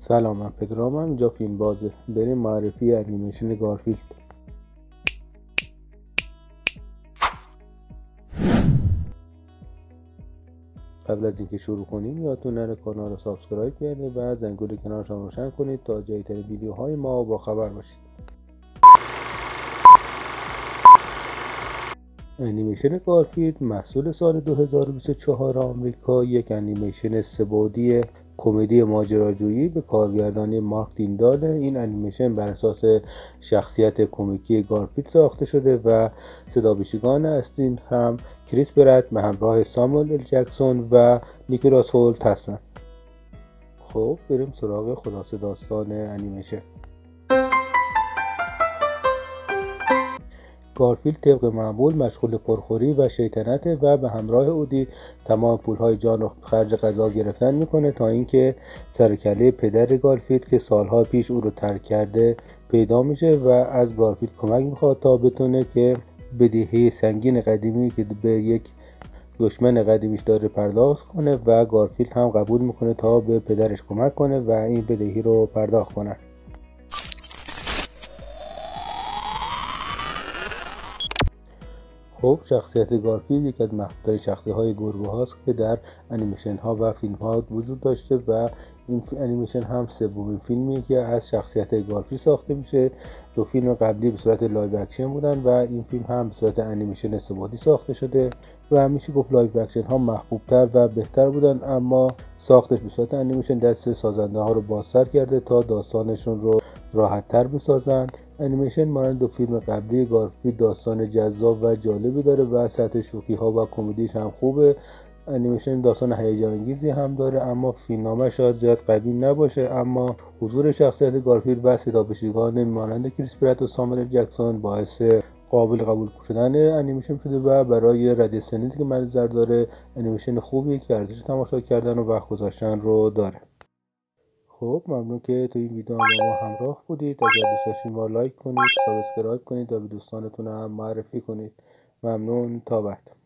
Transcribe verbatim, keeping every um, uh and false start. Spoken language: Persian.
سلام، من پدرام، اینجا فیلم بازه. بریم معرفی انیمیشن گارفیلد. قبل از اینکه شروع کنیم یادتون نره کانال رو سابسکرایب کنید و زنگوله کنارش رو روشن کنید تا جدیدترین ویدیوهای ما با خبر باشید. انیمیشن گارفیلد محصول سال دو هزار و بیست و چهار آمریکا یک انیمیشن سه‌بعدی کمدی ماجراجویی به کارگردانی مارک دیندال. این انیمیشن بر اساس شخصیت کمیکی گارفیلد ساخته شده و صدابیشگان اصلی هم کریس پرت به همراه ساموئل ال جکسون و نیکولاس هولت هستند. خب بریم سراغ خلاصه داستان انیمیشن. گارفیلد طبق معمول مشغول پرخوری و شیطنته و به همراه اودی تمام پولهای جان رو خرج غذا گرفتن میکنه تا اینکه سرکله پدر گارفیلد که سالها پیش او رو ترک کرده پیدا میشه و از گارفیلد کمک میخواد تا بتونه که بدهی سنگین قدیمی که به یک دشمن قدیمیش داره پرداخت کنه و گارفیلد هم قبول میکنه تا به پدرش کمک کنه و این بدهی رو پرداخت کنه. خب شخصیت گارفیلد یکی از محبوب‌ترین شخصیت‌های گربه هاست که در انیمیشن ها و فیلم ها وجود داشته و این انیمیشن هم سومین فیلمی که از شخصیت گارفیلد ساخته میشه. دو فیلم قبلی به صورت لایو اکشن بودن و این فیلم هم به صورت انیمیشن سه‌بعدی ساخته شده و همیشه گفت لایو اکشن ها محبوب‌تر و بهتر بودن، اما ساختش به صورت انیمیشن دست سازنده ها رو بازتر کرده تا داستانشون رو راحت تر بسازن. انیمیشن مانند دو فیلم قبلی گارفیلد داستان جذاب و جالبی داره و سطح شوخی ها و کمدیش هم خوبه. انیمیشن داستان هیجان انگیزی هم داره اما فیلمنامه شاید زیاد قوی نباشه، اما حضور شخصیت گارفیلد و صدابیشگان مانند کریس پرت و ساموئل جکسون باعث قابل قبول شدن انیمیشن شده و برای رده سنی که منظر داره انیمیشن خوبیه که ارزش تماشا کردن و وقت گذاشتن رو داره. خب ممنون که تو این ویدیو هم با ما همراه بودید. اگر دوست داشتین ما لایک کنید، سابسکرایب کنید و به دوستانتون هم معرفی کنید. ممنون، تا بعد.